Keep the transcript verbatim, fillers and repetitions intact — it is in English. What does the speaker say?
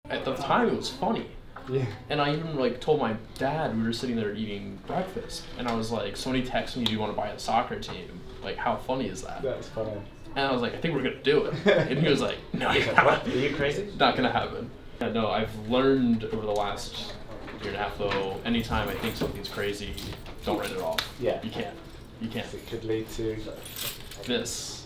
at the time it was funny. Yeah. And I even like told my dad, we were sitting there eating breakfast, and I was like, somebody texted me, do you want to buy a soccer team? Like, how funny is that? That's funny. And I was like, I think we're gonna do it. And he was like, no, you're not. Are you crazy? Not gonna happen. Yeah, no, I've learned over the last year and a half though, anytime I think something's crazy, don't write it off. Yeah. You can't. You can't. It could lead to This.